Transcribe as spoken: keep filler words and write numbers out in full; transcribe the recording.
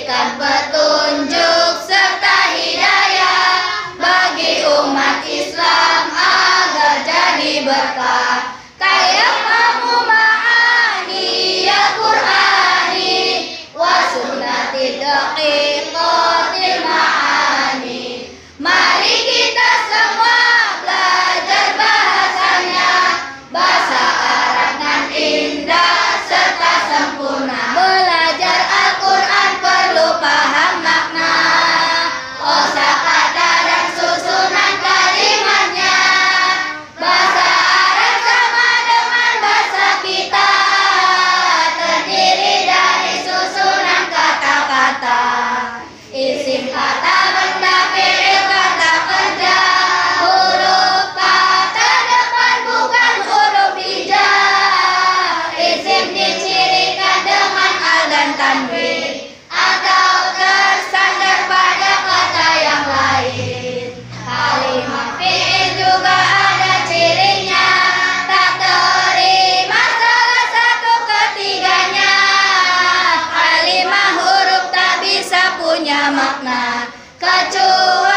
memberikan petunjuk serta hidayah bagi umat Islam agar jadi berkah. Kayak kamu ma'ani ya Qur'ani wa sunnati daqiqatil ma'ani. Mari kita semua belajar bahasanya, bahasa Arab nan indah serta sempurna. Belajar Al-Quran perlu paham makna, kosakata dan susunan kalimatnya. Bahasa Arab sama dengan bahasa kita, terdiri dari susunan kata-kata, isim kata, benda fi'il, kata kerja, huruf kata depan bukan huruf hijau. Isim dicirikan dengan al dan tanwin atau tersandar pada kata yang lain. Kalimat fi'il juga ada cirinya, tak terima salah satu ketiganya. Kalimat huruf tak bisa punya makna kecuali